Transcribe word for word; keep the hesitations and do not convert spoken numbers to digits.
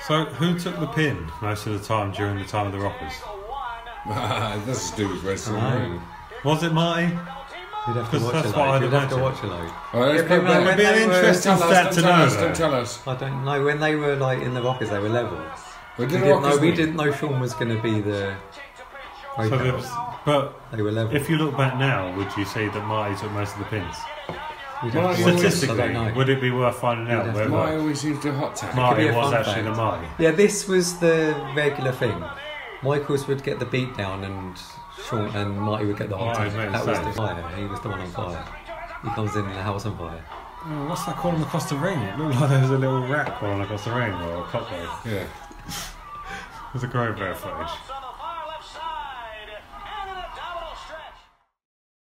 So, who took the pin most of the time during the time of the Rockers? That's to do with wrestling. No. Was it Marty? You'd have to Because watch that's a what load. I'd You'd have to imagine. watch a load. Oh, let's Yeah, put but that- when It'd be an they were- interesting Don't tell stat us, to don't tell know. us, though. don't tell us. I don't know. When they were like in the Rockers, they were level. We We did didn't Rockers know. We week. didn't know Sean was going to be the. So there was, but They were level. if you look back now, would you say that Marty took most of the pins? You'd Well, have to you watch always- it, I Statistically, don't know. would it be worth finding You'd out have to- whether Marty always seems to hot tag. Marty Could be a was fun actually fact. the Marty? Yeah, this was the regular thing. Michaels would get the beat down and Sean and Marty would get the hot Marty tag. made That was the sense. fire. He was the one on fire. He comes in and the house on fire. Oh, what's that called across the ring? It looked like there was a little rat crawling across the ring or a cockroach. Yeah. It was a great bit of footage.